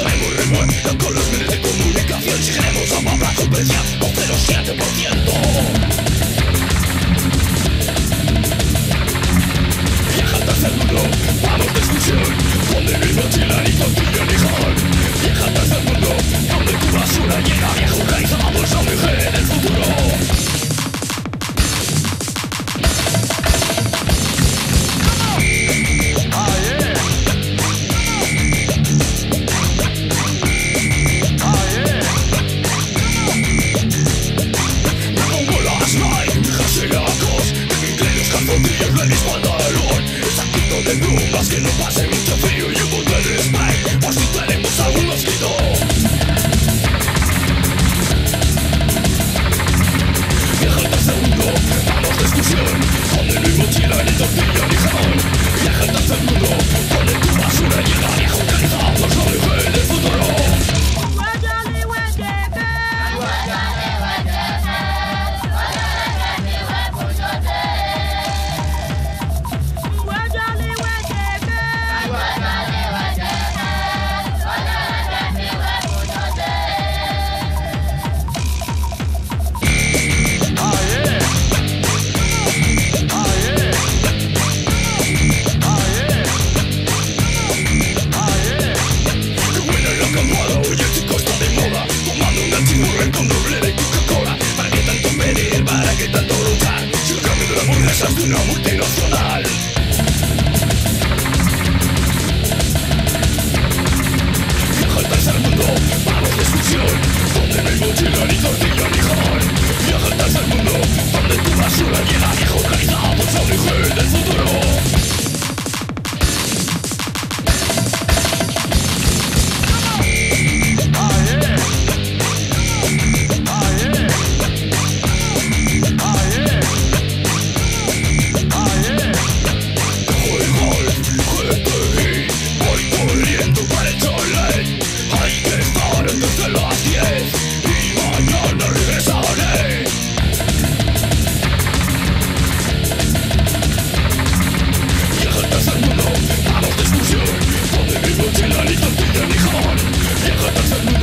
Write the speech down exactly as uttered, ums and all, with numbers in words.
traemos revuelta con los medios de comunicación. Exigiremos a Pabla subvención un cero coma siete por ciento. Viaja al tercer mundo, vamos de excursión, donde no hay mochila, ni tortilla, ni jabón. Viaja al tercer mundo, donde tu basura llega viejo organizado, es la mujer del futuro. De brumas que no pase mucho frío y un botón de spray, por si tenemos algún mosquito. Viaja al tercer mundo, vamos de excursión, donde no hay mochila, ni tortilla, ni jamón. Viaja al tercer mundo, donde tu basura llega viejo organizado, por la mujer del futuro. De una multinacional. Viaja al tercer mundo, vamos de excursión, donde no hay mochila, ni tortilla, ni jamón. Viaja al tercer mundo, donde tu basura llega viejo organizado, por la mujer del futuro. Viaja al tercer mundo,